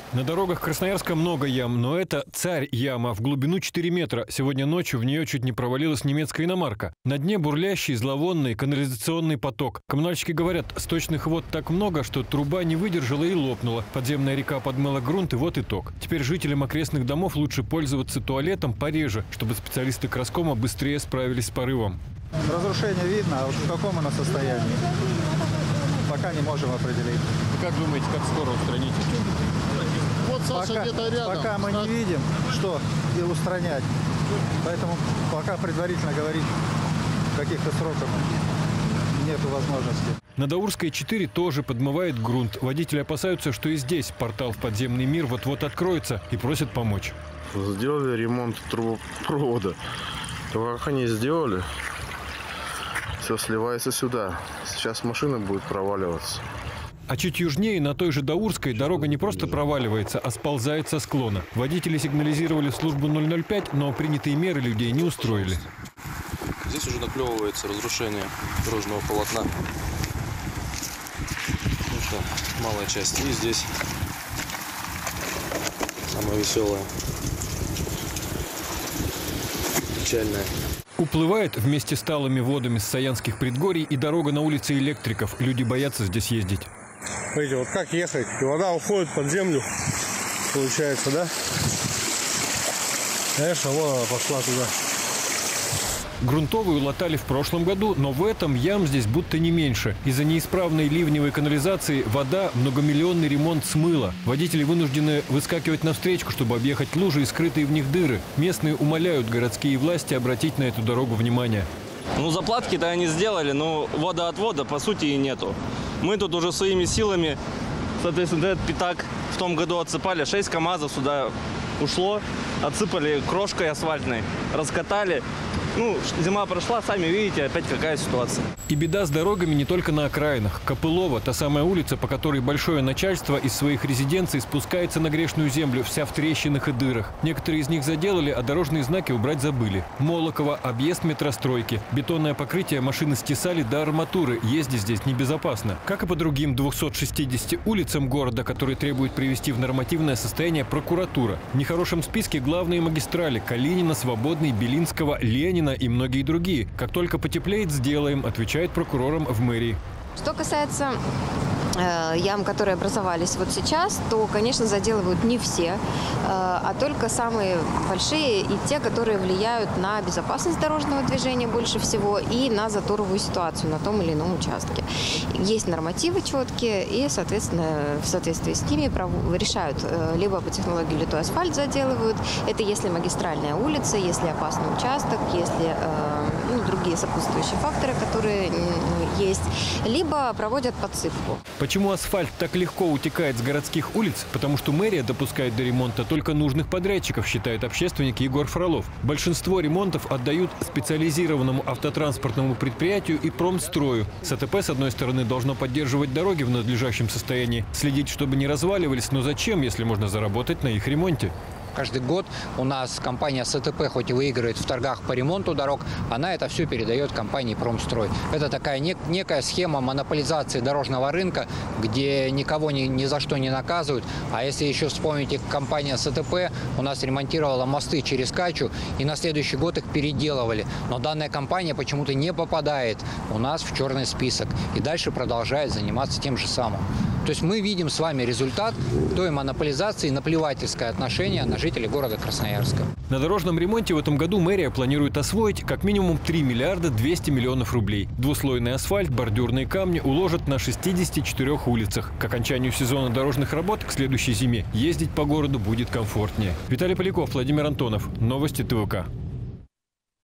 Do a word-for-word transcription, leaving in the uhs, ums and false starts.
На дорогах Красноярска много ям, но это царь яма в глубину четыре метра. Сегодня ночью в нее чуть не провалилась немецкая иномарка. На дне бурлящий, зловонный канализационный поток. Коммунальщики говорят, сточных вод так много, что труба не выдержала и лопнула. Подземная река подмыла грунт, и вот итог. Теперь жителям окрестных домов лучше пользоваться туалетом пореже, чтобы специалисты краскома быстрее справились с порывом. Разрушение видно, а вот в каком оно состоянии, пока не можем определить. Как думаете, как скоро устранить? Вот Саша пока, где-то рядом. Пока мы не видим, что и устранять. Поэтому пока предварительно говорить каких-то сроков нет возможности. На Даурской четыре тоже подмывает грунт. Водители опасаются, что и здесь портал в подземный мир вот-вот откроется, и просят помочь. Сделали ремонт трубопровода. То как они сделали, все сливается сюда. Сейчас машина будет проваливаться. А чуть южнее, на той же Даурской, дорога не просто проваливается, а сползает со склона. Водители сигнализировали в службу ноль ноль пять, но принятые меры людей не устроили. Здесь уже наклевывается разрушение дорожного полотна. Это малая часть. И здесь самая веселая, печальная. Уплывает вместе с талыми водами с Саянских предгорий и дорога на улице Электриков. Люди боятся здесь ездить. Смотрите, вот как ехать? И вода уходит под землю, получается, да? Конечно, вон она пошла туда. Грунтовую латали в прошлом году, но в этом ям здесь будто не меньше. Из-за неисправной ливневой канализации вода многомиллионный ремонт смыла. Водители вынуждены выскакивать навстречу, чтобы объехать лужи и скрытые в них дыры. Местные умоляют городские власти обратить на эту дорогу внимание. Ну, заплатки-то они сделали, но водоотвода по сути и нету. Мы тут уже своими силами, соответственно, этот пятак в том году отсыпали, шесть КАМАЗов сюда ушло, отсыпали крошкой асфальтной, раскатали. Ну, зима прошла, сами видите, опять какая ситуация. И беда с дорогами не только на окраинах. Копылова – та самая улица, по которой большое начальство из своих резиденций спускается на грешную землю, вся в трещинах и дырах. Некоторые из них заделали, а дорожные знаки убрать забыли. Молоково – объезд метростройки. Бетонное покрытие машины стесали до арматуры. Ездить здесь небезопасно. Как и по другим двумстам шестидесяти улицам города, которые требуют привести в нормативное состояние прокуратура. В нехорошем списке главные магистрали – Калинина, Свободной, Белинского, Ленина и многие другие. Как только потеплеет, сделаем, отвечает прокурорам в мэрии. Что касается э, ям, которые образовались вот сейчас, то, конечно, заделывают не все, э, а только самые большие и те, которые влияют на безопасность дорожного движения больше всего и на заторовую ситуацию на том или ином участке. Есть нормативы четкие и, соответственно, в соответствии с ними решают, э, либо по технологии литой асфальт заделывают, это если магистральная улица, если опасный участок, если э, ну, другие сопутствующие факторы, которые э, есть, либо проводят подсыпку. Почему асфальт так легко утекает с городских улиц? Потому что мэрия допускает до ремонта только нужных подрядчиков, считает общественник Егор Фролов. Большинство ремонтов отдают специализированному автотранспортному предприятию и промстрою. СТП, с одной стороны, должно поддерживать дороги в надлежащем состоянии, следить, чтобы не разваливались, но зачем, если можно заработать на их ремонте? Каждый год у нас компания СТП, хоть и выигрывает в торгах по ремонту дорог, она это все передает компании «Промстрой». Это такая нек некая схема монополизации дорожного рынка, где никого ни, ни за что не наказывают. А если еще вспомните, компания СТП у нас ремонтировала мосты через Качу, и на следующий год их переделывали. Но данная компания почему-то не попадает у нас в черный список и дальше продолжает заниматься тем же самым. То есть мы видим с вами результат той монополизации, наплевательское отношение на жителей города Красноярска. На дорожном ремонте в этом году мэрия планирует освоить как минимум три миллиарда двести миллионов рублей. Двуслойный асфальт, бордюрные камни уложат на шестидесяти четырёх улицах. К окончанию сезона дорожных работ к следующей зиме ездить по городу будет комфортнее. Виталий Поляков, Владимир Антонов. Новости ТВК.